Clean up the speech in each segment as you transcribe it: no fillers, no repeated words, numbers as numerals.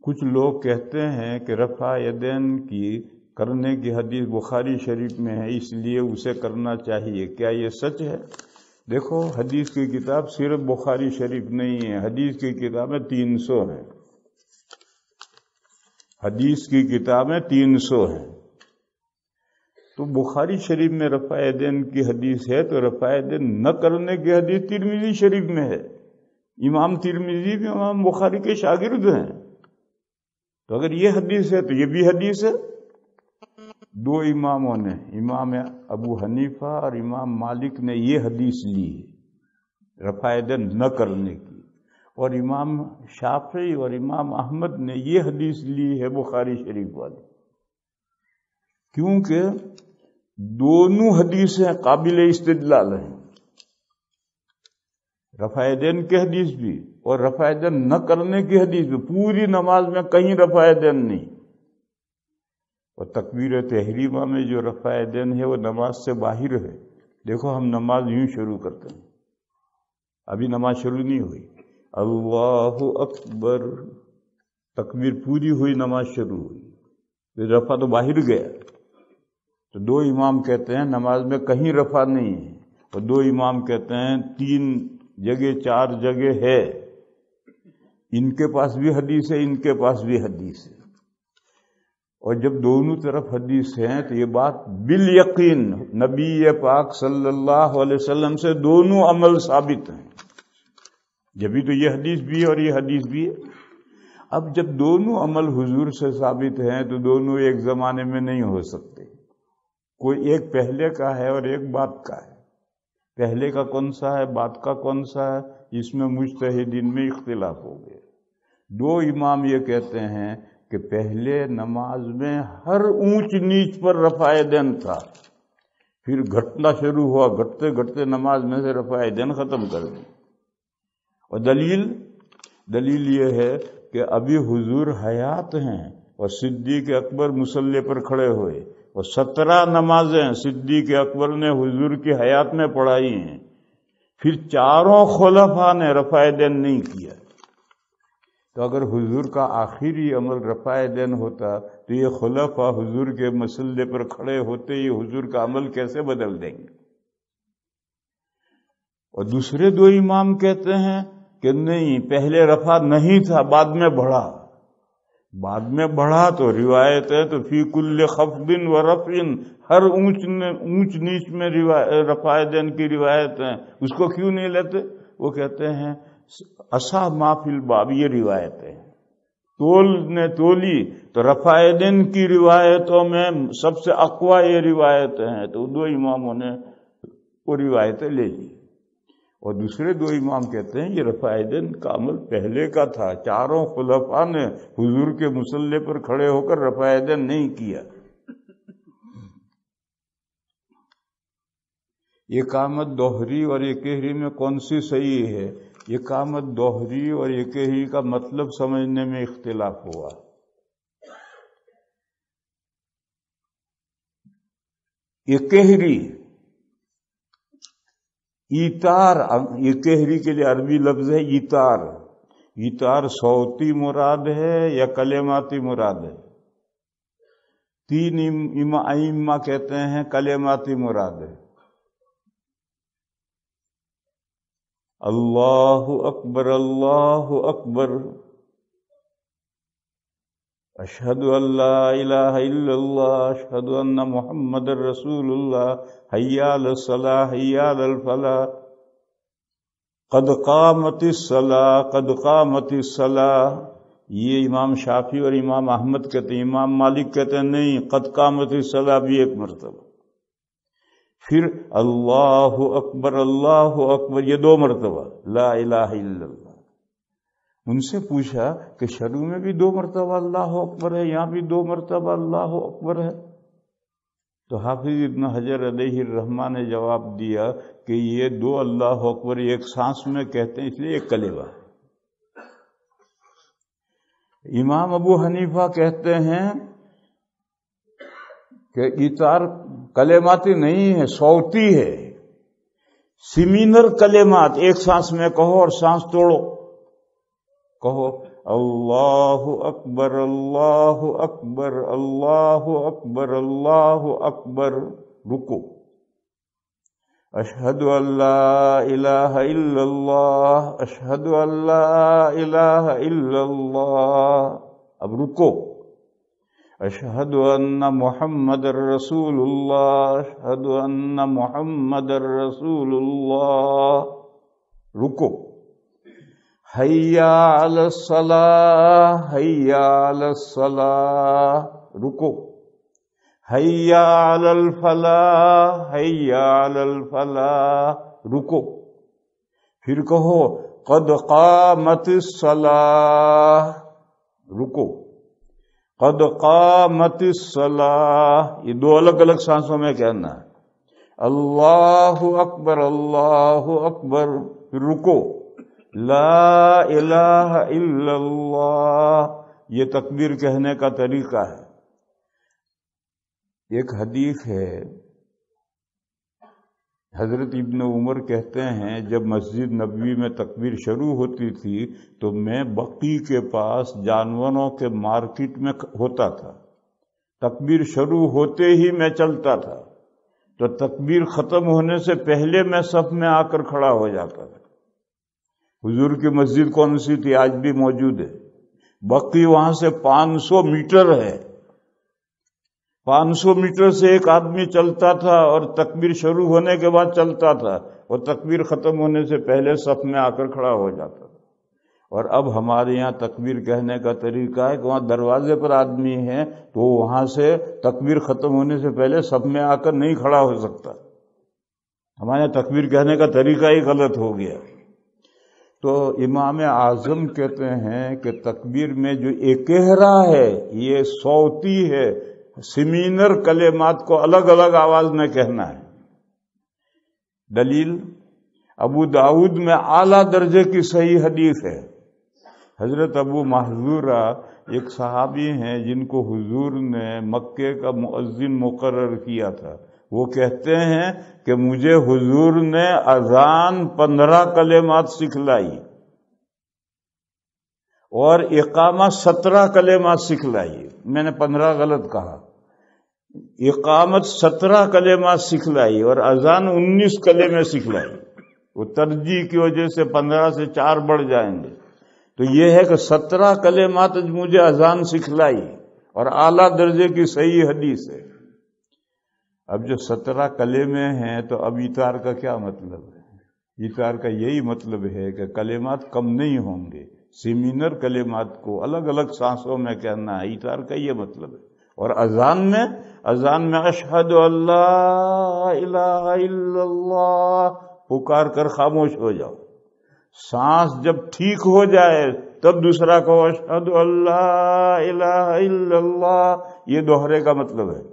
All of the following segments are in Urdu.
کچھ لوگ کہتے ہیں کہ رفع یدین کی کرنے کی حدیث بخاری شریف میں ہے، اس لیے اسے کرنا چاہیے، کیا یہ سچ ہے؟ دیکھو، حدیث کی کتاب صرف بخاری شریف نہیں ہے، حدیث کی کتابیں 300 ہیں، حدیث کی کتابیں 300 ہیں۔ تو بخاری شریف میں رفع یدین کی حدیث ہے تو رفع یدین نہ کرنے کی حدیث ترمذی شریف میں ہے۔ امام ترمذی بھی امام بخاری کے شاگرد ہیں، تو اگر یہ حدیث ہے تو یہ بھی حدیث ہے۔ دو اماموں نے، امام ابو حنیفہ اور امام مالک نے یہ حدیث لی ہے رفع یدین نہ کرنے کی، اور امام شافعی اور امام احمد نے یہ حدیث لی ہے بخاری شریف والی، کیونکہ دونوں حدیثیں قابل استدلال ہیں، رفع یدین کی حدیث بھی اور رفع یدین نہ کرنے کی حدیث بھی۔ پوری نماز میں کہیں رفع یدین نہیں، اور تکبیر تحریمہ میں جو رفع یدین ہے وہ نماز سے باہر ہے۔ دیکھو، ہم نماز یوں شروع کرتے ہیں، ابھی نماز شروع نہیں ہوئی، اللہ اکبر، تکبیر پوری ہوئی، نماز شروع ہوئی، رفع تو باہر گیا۔ تو دو امام کہتے ہیں نماز میں کہیں رفع نہیں ہے، اور دو امام کہتے ہیں 3 جگہ 4 جگہ ہے، ان کے پاس بھی حدیث ہے، ان کے پاس بھی حدیث ہے۔ اور جب دونوں طرف حدیث ہیں تو یہ بات بالیقین نبی پاک صلی اللہ علیہ وسلم سے دونوں عمل ثابت ہیں، جبھی تو یہ حدیث بھی ہے اور یہ حدیث بھی ہے۔ اب جب دونوں عمل حضور سے ثابت ہیں تو دونوں ایک زمانے میں نہیں ہو سکتے، کوئی ایک پہلے کا ہے اور ایک بعد کا ہے۔ پہلے کا کون سا ہے، بعد کا کون سا ہے، اس میں مجتہدین میں اختلاف ہو گئے۔ دو امام یہ کہتے ہیں کہ پہلے نماز میں ہر اونچ نیچ پر رفع یدین تھا، پھر گھٹنا شروع ہوا، گھٹتے گھٹتے نماز میں سے رفع یدین ختم کر دی۔ اور دلیل یہ ہے کہ ابھی حضور حیات ہیں اور صدیق اکبر مصلی پر کھڑے ہوئے، اور 17 نمازیں صدیق اکبر نے حضور کی حیات میں پڑھائی ہیں، پھر 4 خلفاء نے رفع یدین نہیں کیا۔ تو اگر حضور کا آخری عمل رفع یدین ہوتا تو یہ خلفاء حضور کے مصلی پر کھڑے ہوتے یہ حضور کا عمل کیسے بدل دیں گے؟ اور دوسرے دو امام کہتے ہیں کہ نہیں، پہلے رفع نہیں تھا، بعد میں بڑھا۔ بعد میں بڑھا تو روایت ہے تو فی کل خفض و رفع، ہر اونچ نیچ میں رفع یدین کی روایت ہے، اس کو کیوں نہیں لیتے؟ وہ کہتے ہیں اصح ما فی الباب، یہ روایت ہے، تول نے تولی تو رفع یدین کی روایتوں میں سب سے اقوی یہ روایتیں ہیں، تو دو اماموں نے وہ روایتیں لے لی۔ اور دوسرے دو امام کہتے ہیں یہ رفع یدین کا عمل پہلے کا تھا، 4 خلفاء نے حضور کے مصلی پر کھڑے ہو کر رفع یدین نہیں کیا۔ اقامت دوہری اور اکہری میں کون سی صحیح ہے؟ اقامت دوہری اور اکہری کا مطلب سمجھنے میں اختلاف ہوا۔ اکہری ایتار، اکہری کے لیے عربی لفظ ہے ایتار۔ ایتار صوتی مراد ہے یا کلماتی مراد ہے؟ 3 ائمہ کہتے ہیں کلماتی مراد ہے۔ اللہ اکبر، اللہ اکبر، اشہد ان لا الہ الا اللہ، اشہد ان محمد رسول اللہ، حی علی الصلاۃ، حی علی الفلاح، قد قامت الصلاۃ، قد قامت الصلاۃ۔ یہ امام شافعی اور امام احمد کہتے ہیں۔ امام مالک کہتے ہیں نہیں، قد قامت الصلاۃ بھی ایک مرتبہ، پھر اللہ اکبر، اللہ اکبر، یہ 2 مرتبہ، لا الہ الا اللہ۔ ان سے پوچھا کہ شروع میں بھی 2 مرتبہ اللہ اکبر ہے، یہاں بھی 2 مرتبہ اللہ اکبر ہے؟ تو حافظ ابن حجر علیہ الرحمہ نے جواب دیا کہ یہ 2 اللہ اکبر ایک سانس میں کہتے ہیں، اس لیے ایک کلمہ ہے۔ امام ابو حنیفہ کہتے ہیں کہ ایتار کلماتی نہیں ہے، صوتی ہے، سیمینر کلمات، ایک سانس میں کہو اور سانس توڑو، کہو اللہ اکبر اللہ اکبر اللہ اکبر اللہ اکبر، رکو، اشہد ان لا الہ الا اللہ اشہد ان لا الہ الا اللہ، اب رکو، اشہد ان محمد رسول اللہ اشہد ان محمد رسول اللہ، رکو، حی علی الصلاۃ حی علی الصلاۃ، رکو، حی علی الفلاح حی علی الفلاح، رکو، پھر کہو قد قامت الصلاۃ، رکو، قد قامت الصلاۃ، یہ دو الگ الگ سانسوں میں کہنا ہے، اللہ اکبر اللہ اکبر، پھر رکو، لا الہ الا اللہ، یہ تکبیر کہنے کا طریقہ ہے۔ ایک حدیث ہے، حضرت ابن عمر کہتے ہیں جب مسجد نبوی میں تکبیر شروع ہوتی تھی تو میں بقی کے پاس جانوروں کے مارکیٹ میں ہوتا تھا، تکبیر شروع ہوتے ہی میں چلتا تھا، تو تکبیر ختم ہونے سے پہلے میں صف میں آ کر کھڑا ہو جاتا تھا۔ حضور کی مسجد کون سی تھی؟ آج بھی موجود ہے، بقی وہاں سے 500 میٹر ہے، 500 میٹر سے ایک آدمی چلتا تھا اور تکبیر شروع ہونے کے بعد چلتا تھا، اور تکبیر ختم ہونے سے پہلے صف میں آ کر کھڑا ہو جاتا تھا۔ اور اب ہمارے یہاں تکبیر کہنے کا طریقہ ہے کہ وہاں دروازے پر آدمی ہے تو وہاں سے تکبیر ختم ہونے سے پہلے صف میں آ کر نہیں کھڑا ہو سکتا۔ ہمارے یہاں تکبیر کہنے کا طریقہ ہی غلط ہو گیا۔ تو امام اعظم کہتے ہیں کہ تکبیر میں جو اکہرا ہے یہ صوتی ہے، سمینر کلمات کو الگ الگ آواز میں کہنا ہے۔ دلیل ابو داؤد میں اعلیٰ درجے کی صحیح حدیث ہے، حضرت ابو محذورہ ایک صحابی ہیں جن کو حضور نے مکے کا مؤذن مقرر کیا تھا، وہ کہتے ہیں کہ مجھے حضور نے اذان 15 کلمات سکھلائی اور اقامہ 17 کلمات سکھلائی، میں نے 15 غلط کہا، اقامت 17 کلمات سکھلائی اور اذان 19 کلمے سکھلائی، وہ ترجیح کی وجہ سے 15 سے 4 بڑھ جائیں گے، تو یہ ہے کہ 17 کلمات مجھے اذان سکھلائی اور اعلیٰ درجے کی صحیح حدیث ہے۔ اب جو 17 کلمے ہیں تو اب ایثار کا کیا مطلب ہے؟ ایثار کا یہی مطلب ہے کہ کلمات کم نہیں ہوں گے، سیمینر کلمات کو الگ الگ سانسوں میں کہنا ہے، ایثار کا یہ مطلب ہے۔ اور اذان میں اشہد اللہ الہ الا اللہ پکار کر خاموش ہو جاؤ، سانس جب ٹھیک ہو جائے تب دوسرا کہو اشہد اللہ الہ الا اللہ، یہ دوہرے کا مطلب ہے۔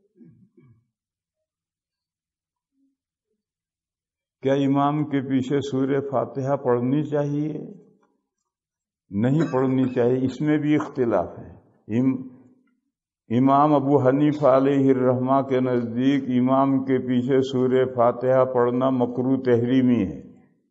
کیا امام کے پیچھے سورہ فاتحہ پڑھنی چاہیے؟ نہیں پڑھنی چاہیے، اس میں بھی اختلاف ہے۔ امام ابو حنیفہ علیہ الرحمہ کے نزدیک امام کے پیچھے سورہ فاتحہ پڑھنا مکروہ تحریمی ہے،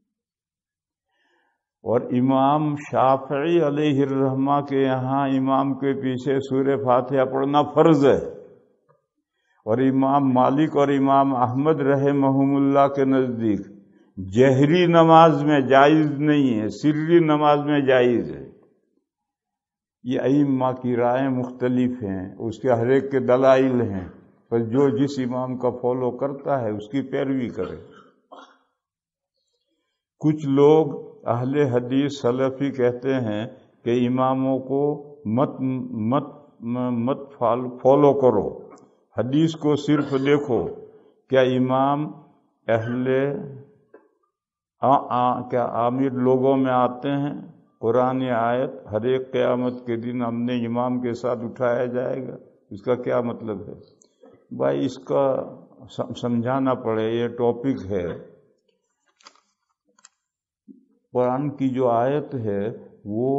اور امام شافعی علیہ الرحمہ کے یہاں امام کے پیچھے سورہ فاتحہ پڑھنا فرض ہے، اور امام مالک اور امام احمد رحمہم اللہ کے نزدیک جہری نماز میں جائز نہیں ہے، سری نماز میں جائز ہے۔ یہ ائمہ کی رائے مختلف ہیں، اس کے ہر ایک کے دلائل ہیں، پر جو جس امام کا فالو کرتا ہے اس کی پیروی کرے۔ کچھ لوگ اہل حدیث سلفی کہتے ہیں کہ اماموں کو مت فالو کرو، حدیث کو صرف دیکھو، کیا امام کیا عامر لوگوں میں آتے ہیں؟ قرآن آیت ہر ایک قیامت کے دن ہم نے امام کے ساتھ اٹھایا جائے گا، اس کا کیا مطلب ہے؟ بھائی اس کا سمجھانا پڑے، یہ ٹاپک ہے۔ قرآن کی جو آیت ہے وہ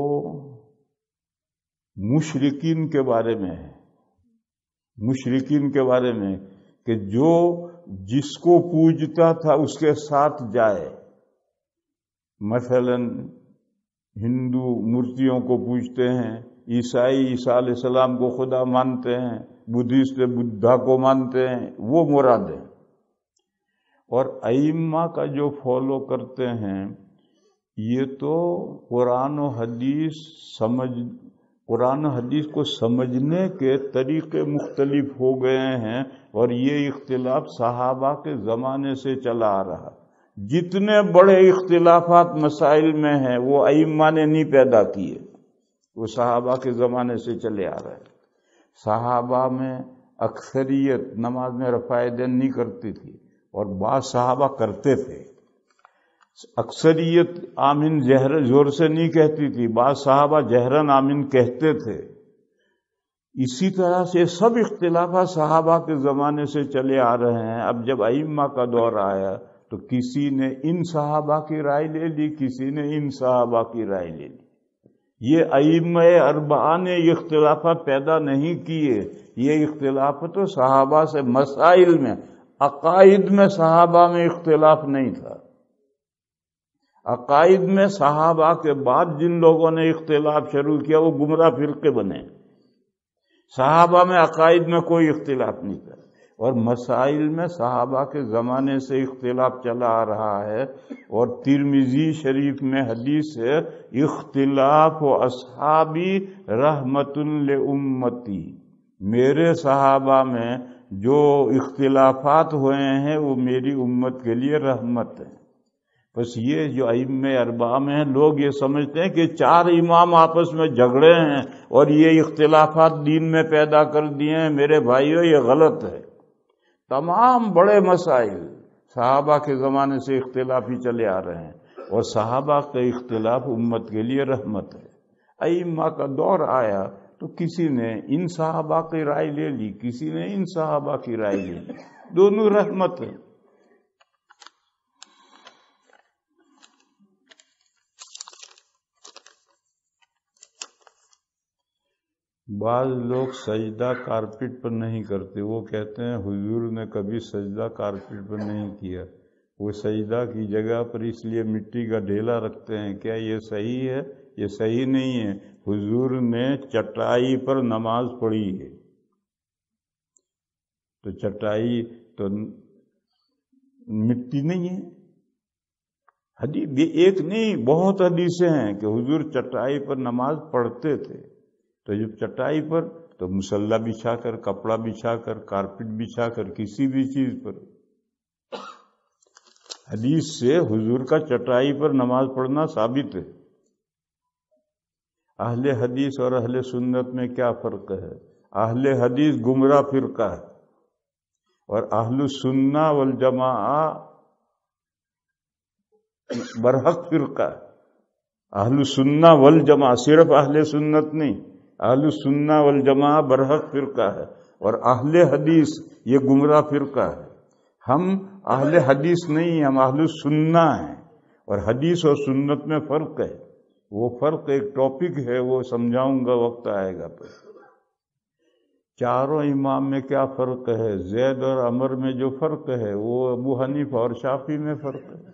مشرکین کے بارے میں ہے، مشرکین کے بارے میں کہ جو جس کو پوجتا تھا اس کے ساتھ جائے۔ مثلا ہندو مورتیوں کو پوجتے ہیں، عیسائی عیسیٰ علیہ السلام کو خدا مانتے ہیں، بدھسٹ بدھا کو مانتے ہیں، وہ مراد ہے۔ اور ائمہ کا جو فالو کرتے ہیں یہ تو قرآن و حدیث کو سمجھنے کے طریقے مختلف ہو گئے ہیں، اور یہ اختلاف صحابہ کے زمانے سے چلا آ رہا۔ جتنے بڑے اختلافات مسائل میں ہیں وہ ائمہ نے نہیں پیدا کیے، وہ صحابہ کے زمانے سے چلے آ رہے ہیں۔ صحابہ میں اکثریت نماز میں رفع یدین نہیں کرتی تھی، اور بعض صحابہ کرتے تھے۔ اکثریت آمین زور سے نہیں کہتی تھی، بعض صحابہ جہرن آمین کہتے تھے۔ اسی طرح سے سب اختلافات صحابہ کے زمانے سے چلے آ رہے ہیں۔ اب جب ائمہ کا دور آیا تو کسی نے ان صحابہ کی رائے لے لی، کسی نے ان صحابہ کی رائے لے لی۔ یہ ائمہ اربعہ نے یہ اختلافات پیدا نہیں کیے، یہ اختلافات تو صحابہ سے مسائل میں، عقائد میں صحابہ میں اختلاف نہیں تھا۔ عقائد میں صحابہ کے بعد جن لوگوں نے اختلاف شروع کیا وہ گمراہ فرقے بنے۔ صحابہ میں عقائد میں کوئی اختلاف نہیں تھا، اور مسائل میں صحابہ کے زمانے سے اختلاف چلا آ رہا ہے۔ اور ترمذی شریف میں حدیث ہے، اختلاف و اصحابی رحمت لامتی، میرے صحابہ میں جو اختلافات ہوئے ہیں وہ میری امت کے لیے رحمت ہے۔ بس یہ جو ائمہ اربعہ میں ہیں، لوگ یہ سمجھتے ہیں کہ چار امام آپس میں جھگڑے ہیں اور یہ اختلافات دین میں پیدا کر دیے ہیں۔ میرے بھائیوں، یہ غلط ہے۔ تمام بڑے مسائل صحابہ کے زمانے سے اختلافی چلے آ رہے ہیں، اور صحابہ کا اختلاف امت کے لیے رحمت ہے۔ ائمہ کا دور آیا تو کسی نے ان صحابہ کی رائے لے لی، کسی نے ان صحابہ کی رائے لے لی، دونوں رحمت ہے۔ بعض لوگ سجدہ کارپٹ پر نہیں کرتے، وہ کہتے ہیں حضور نے کبھی سجدہ کارپٹ پر نہیں کیا، وہ سجدہ کی جگہ پر اس لیے مٹی کا ڈھیلا رکھتے ہیں۔ کیا یہ صحیح ہے؟ یہ صحیح نہیں ہے۔ حضور نے چٹائی پر نماز پڑھی ہے، تو چٹائی تو مٹی نہیں ہے۔ حدیث ایک نہیں، بہت حدیثیں ہیں کہ حضور چٹائی پر نماز پڑھتے تھے۔ تو جب چٹائی پر تو مصلی بچھا کر، کپڑا بچھا کر، کارپٹ بچھا کر، کسی بھی چیز پر، حدیث سے حضور کا چٹائی پر نماز پڑھنا ثابت ہے۔ اہل حدیث اور اہل سنت میں کیا فرق ہے؟ اہل حدیث گمراہ فرقہ ہے، اور اہل سنہ والجماعہ برحق فرقہ ہے۔ اہل سنہ والجماعہ، صرف اہل سنت نہیں، اہل سنہ والجماعہ برحق فرقہ ہے، اور اہل حدیث یہ گمراہ فرقہ ہے۔ ہم اہل حدیث نہیں، ہم اہل سنہ ہیں، اور حدیث اور سنت میں فرق ہے۔ وہ فرق ایک ٹاپک ہے، وہ سمجھاؤں گا وقت آئے گا پہ۔ چاروں امام میں کیا فرق ہے؟ زید اور عمر میں جو فرق ہے وہ ابو حنیفہ اور شافعی میں فرق ہے۔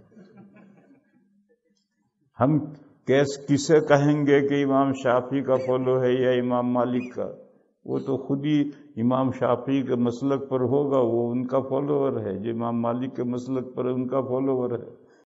ہم کسے کہیں گے کہ امام شافعی کا فالو ہے یا امام مالک کا؟ وہ تو خود ہی امام شافعی کے مسلک پر ہوگا، وہ ان کا فالوور ہے، جو امام مالک کے مسلک پر ان کا فالوور ہے۔